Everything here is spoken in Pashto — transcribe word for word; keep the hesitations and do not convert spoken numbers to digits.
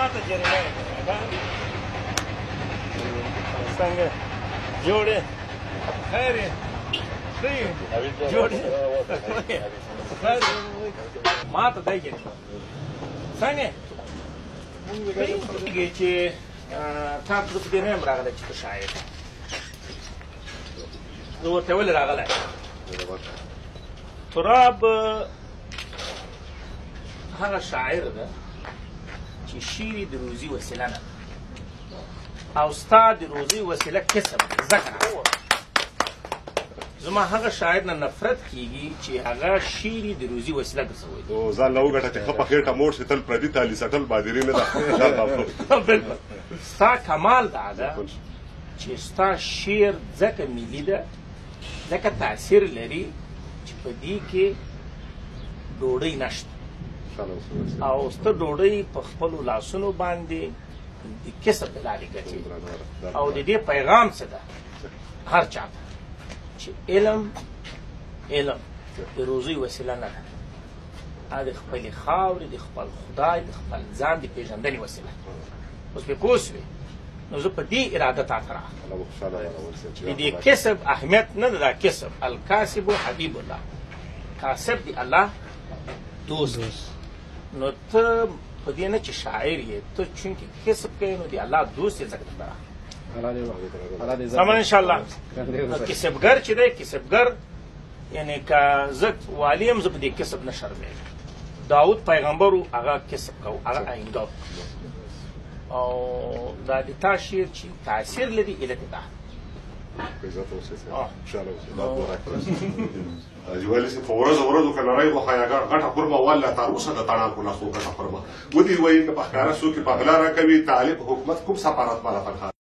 ماته جریمه څنګه جوړ یې خیر یې ښه یې جوړ یې خیر ماته دی جریمه څنګه پوهېږې چې تا ته زه په دې نه یم راغلی چې ته شاعر زه ورته ولې راغلی تراب هغه شاعر ده چې شعر د روزي وسیله نه او ستا د روزي وسیله کسب زده کړه زما هغه شاعر نه نفرت کېږي چې هغه شعر د روزي وسیله ګرځوي ځان له وګټه چې ښه په خېټه موړ شي تل پردي تالي سټل بادري نه ده بلکل ستا کمال دا ده چې ستا شعر ځکه ملي ده ځکه تاثیر لري چې په دې کې ډوډۍ نشته او سته ډوډۍ په خپلو لاسونو باندې د کسب له لارې ګټي او د دې پیغام څه ده هر چا ته چې علم علم د روزۍ وسیله نه ده هغه د خپلې خاورې د خپل خدای د خپل ځان د پېژندنې وسیله اوس پرې پوه شوې نو زه په دې اراده تا ته راغلم د دې کسب اهمیت نه ده دا کسب الکاسب حبیب الله کاسب د الله دوست نو ته په دې نه چې شاعر یې ته چونکې کسب کوې نو د الله دوست یې ځکه درته راغلی سمه انشاءالله نو کسبګر چې دی کسبګر یعنې که زه والي یم زه په دې کسب نه شرمېږم داود پیغمبر و هغه کسب کو هغه آینده او دا د تا شعر چې تاثیر لري علت دا ویلې چې په ورځو ورځو که نری غوښه یا غټه خرمه والله تر اوسه د تڼاکو لاسو غټه خرمه ودې وایي که په ښکاره څوک یې په غلا راکوي تعلیق حکومت کوم سفارت بالا تنخوا